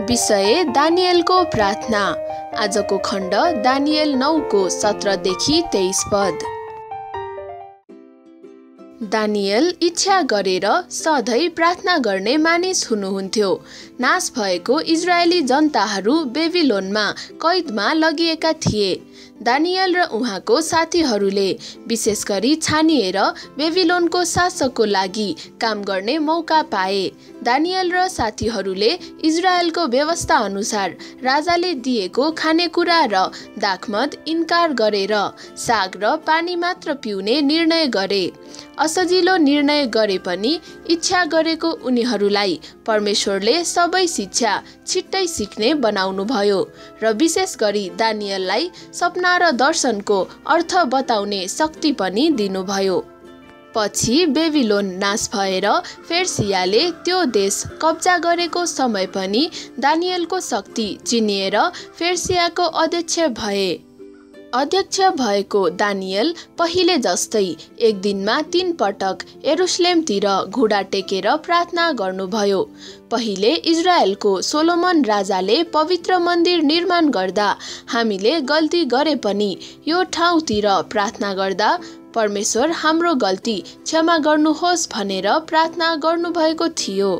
विषय दानिएलको प्रार्थना। आजको खण्ड दानिएल 9 को 17 देखि 23 पद। दानिएल इच्छा गरेर सधैँ प्रार्थना गर्ने मानिस हुनुहुन्थ्यो। नाश भएको इजरायली जनताहरू बेबिलोनमा कैदमा लगिएका थिए। दानिएल र उहाँको साथीहरूले विशेष गरी छानिएर बेबिलोनको शासकको लागि काम गर्ने मौका पाए। दानिएल र साथीहरूले इजरायलको व्यवस्था अनुसार राजाले दिएको खानेकुरा र दाखमत इन्कार गरेर साग र पानी मात्र पिउने निर्णय गरे। असजिलो निर्णय गरे पनि इच्छा गरेको उनीहरूलाई परमेश्वरले सबै शिक्षा छिट्टै सिक्ने बनाउनुभयो र विशेष गरी दानिएललाई सपना र दर्शनको अर्थ बताउने शक्ति पनि दिनुभयो। पछि बेबिलोन नाश भएर फेर्सियाले त्यो देश कब्जा गरेको समय पनि दानिएलको शक्ति चिनिएर फेर्सियाको अध्यक्ष भएको दानिएल पहिले जस्तै एक दिनमा 3 पटक यरुशलेमतिर घुँडा टेकेर प्रार्थना गर्नुभयो। पहिले इजरायलको सोलोमन राजाले पवित्र मन्दिर निर्माण गर्दा हामीले गल्ती गरे पनि यो ठाउँतिर प्रार्थना गर्दा परमेश्वर हाम्रो गल्ती क्षमा गर्नुहोस् भनेर प्रार्थना गर्नुभएको थियो।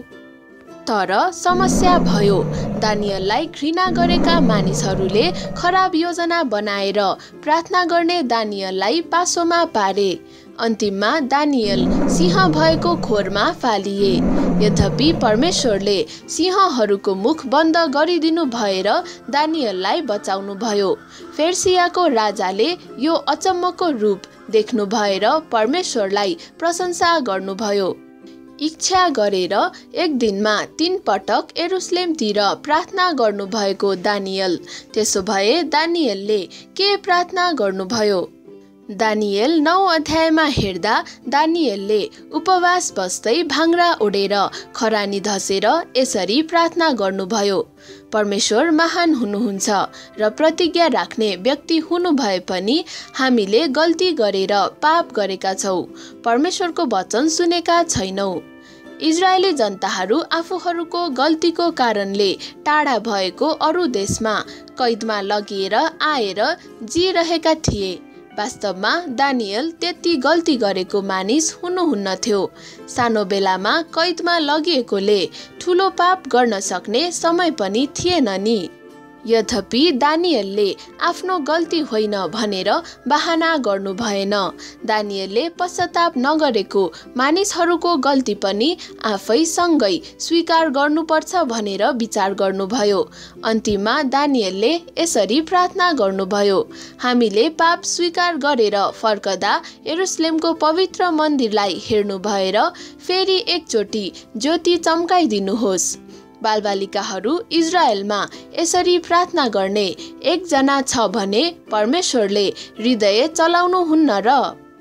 तर समस्या भयो। दानिएललाई घृणा गरेका मानिसहरूले खराब योजना बनाएर प्रार्थना गर्ने दानिएललाई पासोमा पारे। अन्तिममा दानिएल सिंह भएको खोरमा फालिए। यद्यपि परमेश्वरले सिंहहरूको मुख बन्द गरिदिनु भएर दानिएललाई बचाउनु भयो। फेर्सियाको राजाले यो अचम्मको रूप देख्नु भएर परमेश्वरलाई प्रशंसा गर्नुभयो। इच्छा गरेर एक दिनमा 3 पटक यरुशलेमतिर प्रार्थना गर्नुभएको दानिएल। त्यसो भए दानिएलले के प्रार्थना गर्नुभयो? दानिएल 9 अध्यायमा हेर्दा दानिएलले उपवास बस्दै भाङ्रा ओढेर खरानी धसेर यसरी प्रार्थना गर्नुभयो। परमेश्वर महान हुनुहुन्छ र प्रतिज्ञा राख्ने व्यक्ति हुनु भए पनि हामीले गल्ती गरेर पाप गरेका छौँ। परमेश्वरको वचन सुनेका छैनौँ। इजरायली जनताहरू आफूहरूको गल्तीको कारणले टाढा भएको अरू देशमा कैदमा लगिएर आएर जिरहेका थिए। वास्तवमा दानिएल त्यति गल्ती गरेको मानिस हुनुहुन्नथ्यो। सानो बेलामा कैदमा लगिएकोले ठुलो पाप गर्न सक्ने समय पनि थिएन नि। यद्यपि दानिएलले आफ्नो गल्ती होइन भनेर बहाना गर्नु भएन। दानिएलले पश्चाताप नगरेको मानिसहरूको गल्ती पनि आफै सँगै स्वीकार गर्नुपर्छ भनेर विचार गर्नुभयो। अन्तिममा दानिएलले यसरी प्रार्थना गर्नुभयो। हामीले पाप स्वीकार गरेर फर्कदा यरुशलेमको पवित्र मन्दिरलाई हेर्नु भएर फेरि एकचोटि ज्योति चम्काइदिनुहोस्। बालबालिकाहरू इजरायलमा यसरी प्रार्थना गर्ने एकजना छ भने परमेश्वरले हृदय चलाउनुहुन्न र?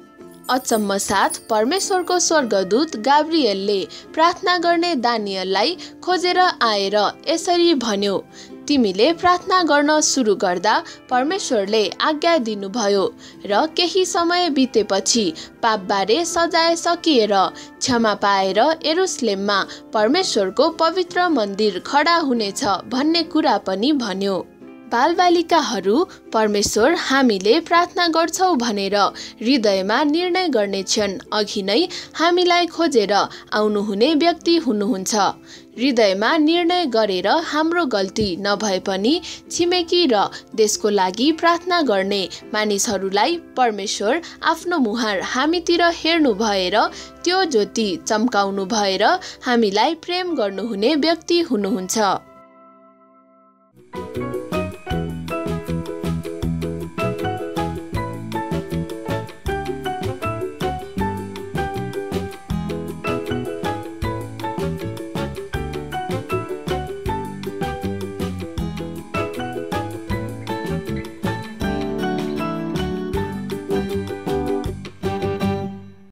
अचम्म साथ परमेश्वरको स्वर्गदूत गाब्रिएलले प्रार्थना गर्ने दानिएललाई खोजेर आएर यसरी भन्यो, तिमीले प्रार्थना गर्न सुरु गर्दा परमेश्वरले आज्ञा दिनुभयो र केही समय बितेपछि पापबारे सजाय सकिएर क्षमा पाएर यरुशलेममा परमेश्वरको पवित्र मन्दिर खडा हुनेछ भन्ने कुरा पनि भन्यो। बालबालिकाहरू परमेश्वर हामीले प्रार्थना गर्छौँ भनेर हृदयमा निर्णय गर्ने क्षण अघि नै हामीलाई खोजेर आउनुहुने व्यक्ति हुनुहुन्छ। हृदयमा निर्णय गरेर हाम्रो गल्ती नभए पनि छिमेकी र देशको लागि प्रार्थना गर्ने मानिसहरूलाई परमेश्वर आफ्नो मुहार हामीतिर हेर्नु भएर त्यो ज्योति चम्काउनु भएर हामीलाई प्रेम गर्नुहुने व्यक्ति हुनुहुन्छ।